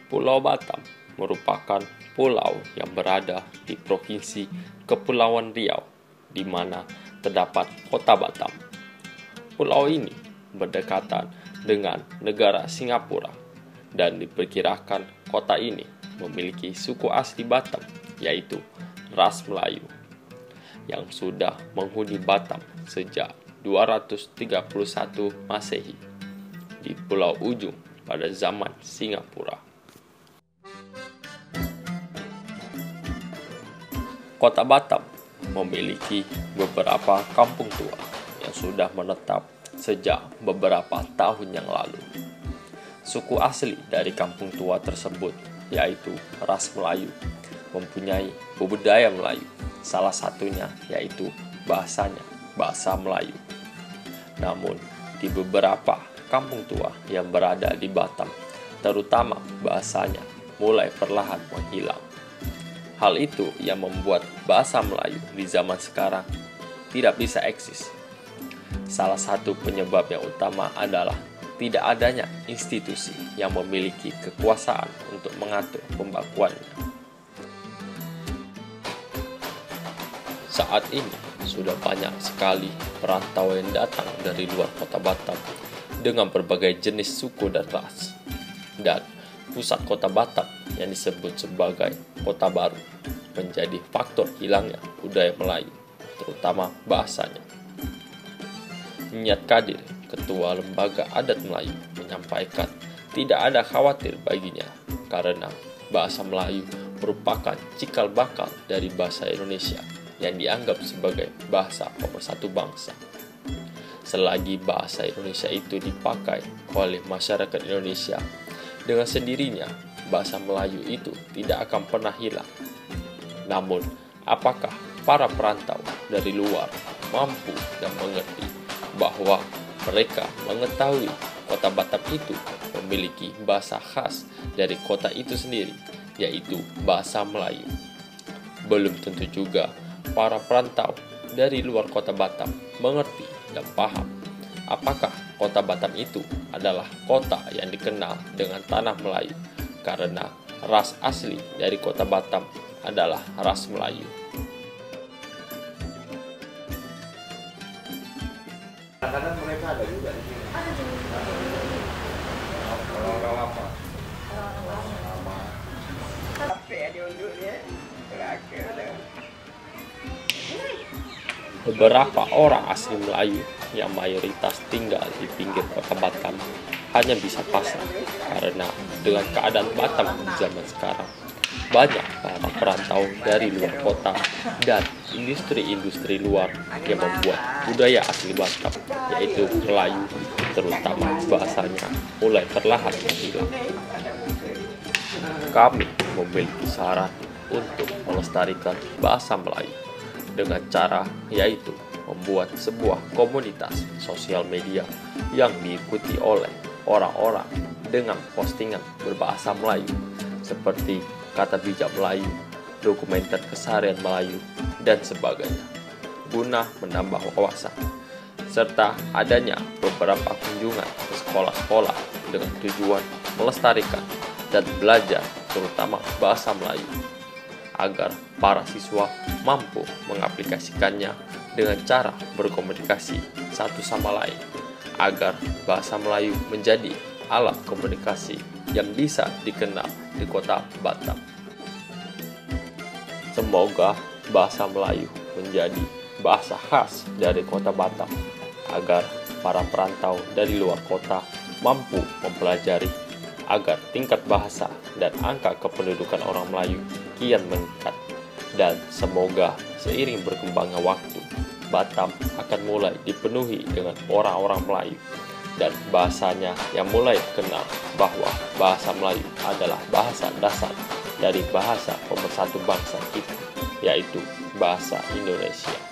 Pulau Batam merupakan pulau yang berada di Provinsi Kepulauan Riau, di mana terdapat kota Batam. Pulau ini berdekatan dengan negara Singapura, dan diperkirakan kota ini memiliki suku asli Batam, yaitu ras Melayu, yang sudah menghuni Batam sejak 231 Masehi di Pulau Ujung pada zaman Singapura. Kota Batam memiliki beberapa kampung tua yang sudah menetap sejak beberapa tahun yang lalu. Suku asli dari kampung tua tersebut, yaitu ras Melayu, mempunyai budaya Melayu, salah satunya yaitu bahasanya, bahasa Melayu. Namun, di beberapa kampung tua yang berada di Batam, terutama bahasanya mulai perlahan menghilang. Hal itu yang membuat bahasa Melayu di zaman sekarang tidak bisa eksis. Salah satu penyebab yang utama adalah tidak adanya institusi yang memiliki kekuasaan untuk mengatur pembakuannya. Saat ini sudah banyak sekali perantau yang datang dari luar kota Batam dengan berbagai jenis suku dan ras. Dan pusat kota Batam yang disebut sebagai kota baru menjadi faktor hilangnya budaya Melayu, terutama bahasanya. Niat Kadir, Ketua Lembaga Adat Melayu, menyampaikan tidak ada khawatir baginya karena bahasa Melayu merupakan cikal bakal dari bahasa Indonesia yang dianggap sebagai bahasa pemersatu bangsa. Selagi bahasa Indonesia itu dipakai oleh masyarakat Indonesia, dengan sendirinya bahasa Melayu itu tidak akan pernah hilang. Namun, apakah para perantau dari luar mampu dan mengerti bahwa mereka mengetahui kota Batam itu memiliki bahasa khas dari kota itu sendiri, yaitu bahasa Melayu? Belum tentu juga para perantau dari luar kota Batam mengerti dan paham apakah kota Batam itu adalah kota yang dikenal dengan tanah Melayu, karena ras asli dari kota Batam adalah ras Melayu. Kadang-kadang mereka ada juga di sini. Ada juga. Orang-orang lama. Orang-orang Lama. Tapi ada undurnya. Terakhir dah. Beberapa orang asli Melayu yang mayoritas tinggal di pinggir kota Batam hanya bisa pasrah karena dengan keadaan Batam di zaman sekarang, banyak para perantau dari luar kota dan industri-industri luar yang membuat budaya asli Batam, yaitu Melayu, terutama bahasanya, mulai perlahan menghilang. Kami memiliki saran untuk melestarikan bahasa Melayu dengan cara yaitu membuat sebuah komunitas sosial media yang diikuti oleh orang-orang dengan postingan berbahasa Melayu seperti kata bijak Melayu, dokumenter keseharian Melayu, dan sebagainya, guna menambah wawasan, serta adanya beberapa kunjungan ke sekolah-sekolah dengan tujuan melestarikan dan belajar terutama bahasa Melayu, agar para siswa mampu mengaplikasikannya dengan cara berkomunikasi satu sama lain, agar bahasa Melayu menjadi alat komunikasi yang bisa dikenal di kota Batam. Semoga bahasa Melayu menjadi bahasa khas dari kota Batam, agar para perantau dari luar kota mampu mempelajari, agar tingkat bahasa dan angka kependudukan orang Melayu kian meningkat. Dan semoga seiring berkembangnya waktu, Batam akan mulai dipenuhi dengan orang-orang Melayu, dan bahasanya yang mulai dikenal bahwa bahasa Melayu adalah bahasa dasar dari bahasa pemersatu bangsa kita, yaitu bahasa Indonesia.